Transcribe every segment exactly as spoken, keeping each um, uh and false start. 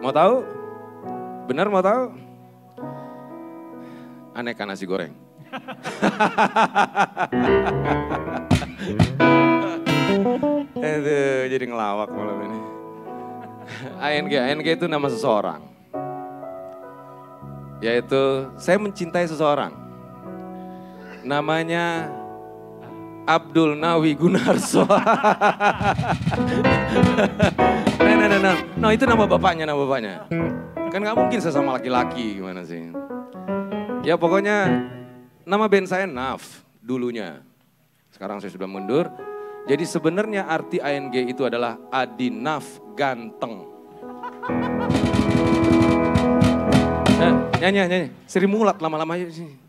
Mau tahu? Benar mau tahu? Aneka nasi goreng. Aduh, jadi ngelawak malam ini. A N G, A N G itu nama seseorang. Yaitu saya mencintai seseorang. Namanya Abdul Nawi Gunarso. Nah, nah, nah, nah. No, itu nama bapaknya, nama bapaknya. Kan gak mungkin saya sama laki-laki, gimana sih. Ya pokoknya nama band saya Naf dulunya. Sekarang saya sudah mundur. Jadi sebenarnya arti A N G itu adalah Adi Naf Ganteng. Nah, nyanyi, nyanyi. Seri Mulat lama-lama aja sih.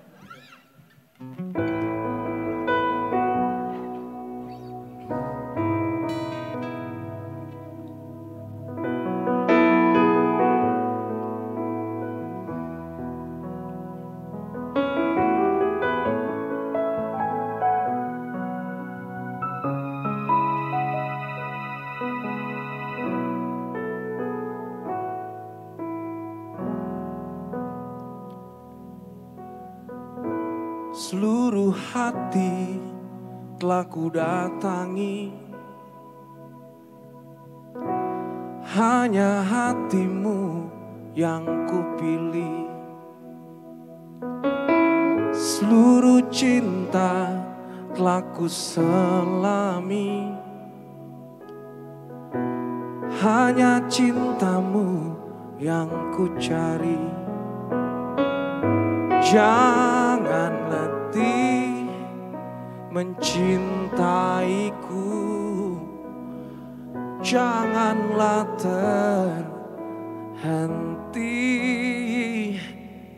Seluruh hati telah ku datangi, hanya hatimu yang ku pilih. Seluruh cinta telah ku selami, hanya cintamu yang ku cari. Jangan letih mencintaiku, janganlah terhenti,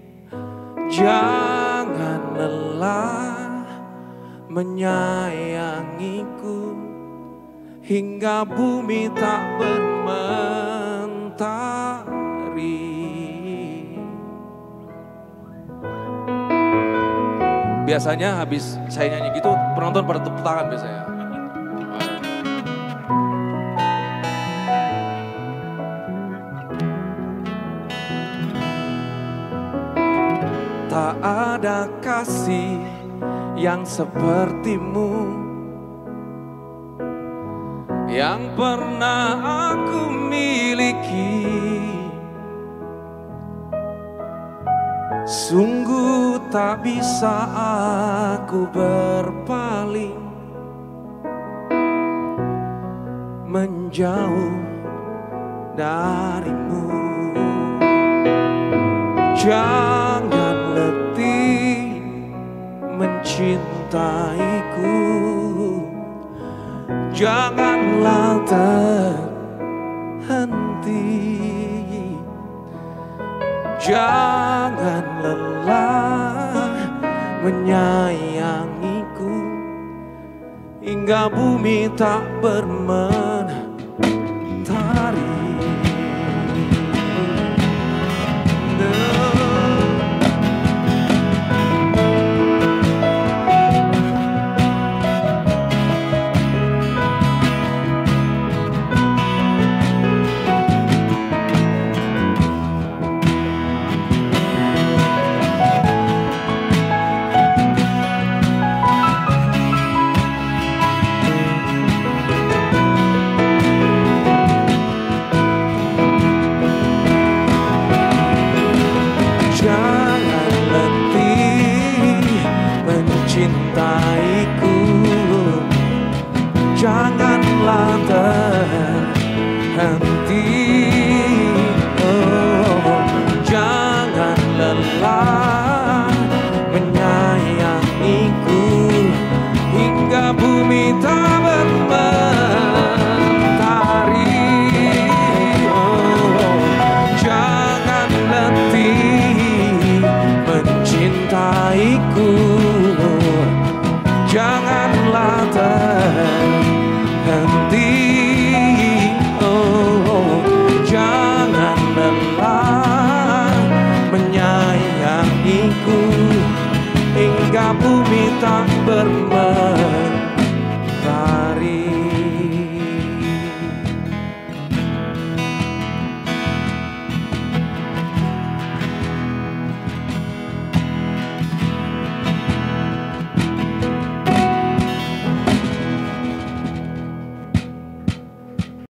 jangan lelah menyayangiku, hingga bumi tak bermentari. Biasanya habis saya nyanyi gitu, penonton pada tepuk tangan biasanya. Tak ada kasih yang sepertimu, yang pernah aku miliki. Sungguh tak bisa aku berpaling menjauh darimu. Jangan letih mencintaiku, janganlah terhenti, jangan lelah menyayangiku, hingga bumi tak bermentari.